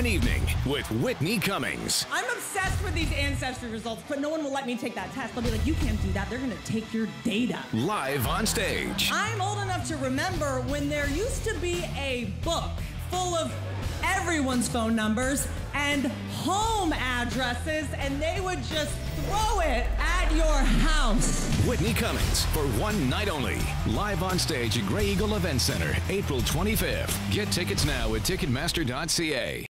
an Evening with Whitney Cummings. I'm obsessed with these ancestry results, but no one will let me take that test. They'll be like, you can't do that. They're going to take your data. Live on stage. I'm old enough to remember when there used to be a book full of everyone's phone numbers and home addresses, and they would just throw it at your house. Whitney Cummings for one night only. Live on stage at Grey Eagle Event Center, April 25th. Get tickets now at Ticketmaster.ca.